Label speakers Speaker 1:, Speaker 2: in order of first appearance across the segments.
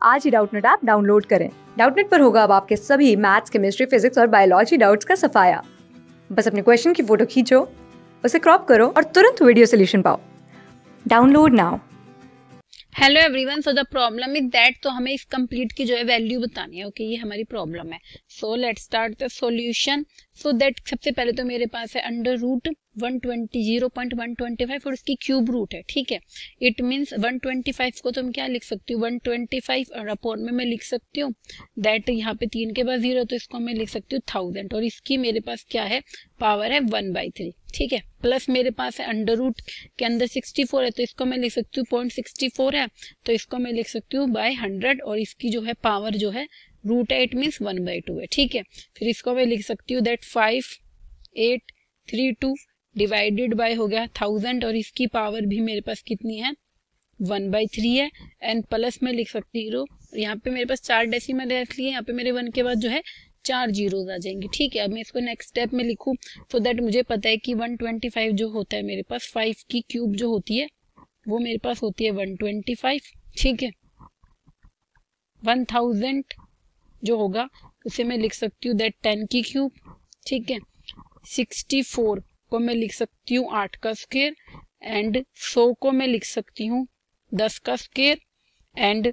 Speaker 1: आज ही Doubtnut app download करें। डाउटनेट पर होगा अब आपके सभी मैथ्स, केमिस्ट्री, फिजिक्स और बायोलॉजी डाउट्स का सफाया। बस अपने क्वेश्चन की फोटो खींचो, उसे क्रॉप करो और तुरंत वीडियो सोल्यूशन पाओ। Download now.
Speaker 2: Hello everyone, so the problem is that, तो हमें इस कंप्लीट की जो है वैल्यू बतानी है। ओके, ये हमारी प्रॉब्लम है। So let's start the solution. So that सबसे पहले तो मेरे पास है अंडर रूट 0.125 और इसकी क्यूब रूट है। ठीक है, इट मीन्स 125 को तुम क्या लिख सकती हूँ, 125 और अपॉन में मैं लिख सकती हूँ दैट, यहाँ पे 3 के बाद 0 तो इसको मैं लिख सकती हूँ 1000 और इसकी मेरे पास क्या है, पावर है 1/3। ठीक है, प्लस मेरे पास है अंडर रूट के अंदर 64 है तो इसको मैं लिख सकती हूँ 0.64 है तो इसको मैं लिख सकती हूँ बाय 100 और इसकी जो है पावर जो है रूट है, इट मीन्स 1/2 है। ठीक है, फिर इसको मैं लिख सकती हूँ दैट 5832 डिवाइडेड बाय हो गया 1000 और इसकी पावर भी मेरे पास कितनी है, 1/3 है। एंड प्लस में लिख सकती हूँ, यहाँ पे मेरे पास 4 डेसिमल है इसलिए यहाँ पे मेरे 1 के बाद जो है 4 जीरोज आ जाएंगे। ठीक है, अब मैं इसको नेक्स्ट स्टेप में लिखूं सो दैट मुझे पता है कि 125 जो होता है मेरे पास 5 की क्यूब जो होती है वो मेरे पास होती है 125। ठीक है, 1000 जो होगा उसे मैं लिख सकती हूँ दैट 10 की क्यूब। ठीक है, 64 को मैं लिख सकती हूँ 8 का स्क्वायर एंड 100 को मैं लिख सकती हूँ 10 का स्क्वायर एंड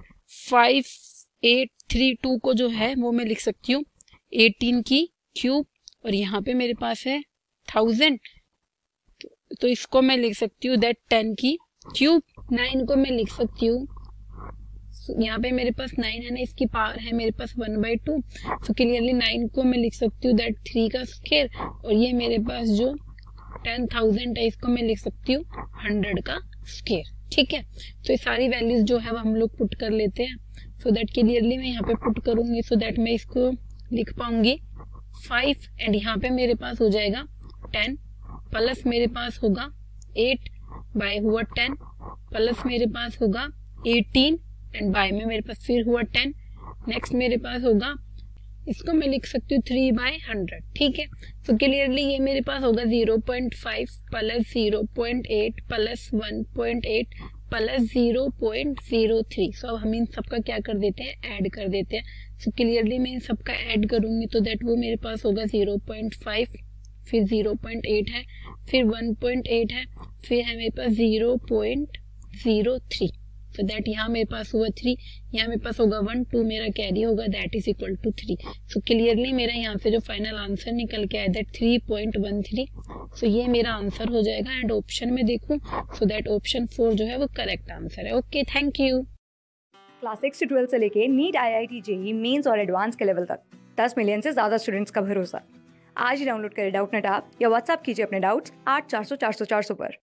Speaker 2: 5832 को जो है वो मैं लिख सकती हूँ 18 की क्यूब और यहाँ पे मेरे पास है 1000 तो इसको मैं लिख सकती हूँ दैट 10 की क्यूब। 9 को मैं लिख सकती हूँ, यहाँ पे मेरे पास 9 है ना, इसकी पावर है मेरे पास 1/2 तो क्लियरली 9 को मैं लिख सकती हूँ दैट 3 का स्क्वायर और ये मेरे पास जो 10,000 है इसको मैं लिख सकती हूँ 100 का स्क्वायर। ठीक है, तो ये सारी वैल्यूज जो है वो हम लोग पुट कर लेते हैं सो दैट क्लियरली मैं यहाँ पे पुट करूंगी सो दैट मैं इसको लिख पाऊंगी 5 एंड यहाँ पे मेरे पास हो जाएगा 10 प्लस मेरे पास होगा 8 बाय हुआ 10 प्लस मेरे पास होगा 18 एंड बाय में मेरे पास फिर हुआ 10। नेक्स्ट मेरे पास होगा, इसको मैं लिख सकती हूँ 3/100। ठीक है, तो क्लियरली ये मेरे पास होगा 0.5 प्लस 0.8 प्लस 1.8 प्लस 0.03। सो अब हम इन सबका क्या कर देते हैं, ऐड कर देते हैं। सो क्लियरली मैं इन सबका ऐड करूंगी तो दैट वो मेरे पास होगा 0.5 फिर 0.8 है फिर 1.8 है फिर है मेरे पास 0.03 तो दैट यहाँ मेरे पास हुआ 3, यहाँ मेरे पास होगा 1, 2 मेरा कैरी होगा that is equal to 3। So clearly मेरा यहाँ से जो फाइनल आंसर निकल के आया दैट 3.13। सो ये मेरा आंसर हो जाएगा एंड ऑप्शन में देखूं सो दैट ऑप्शन 4 जो है वो करेक्ट आंसर है। Okay, thank you.
Speaker 1: क्लास 6 से 12 से लेके नीट, IIT, JEE मेंस और एडवांस के लेवल तक 10 मिलियन से ज्यादा स्टूडेंट्स का भरोसा। आज ही डाउनलोड करें डाउटनेट ऐप या व्हाट्सएप कीजिए अपने डाउट्स 8400 400 400 पर।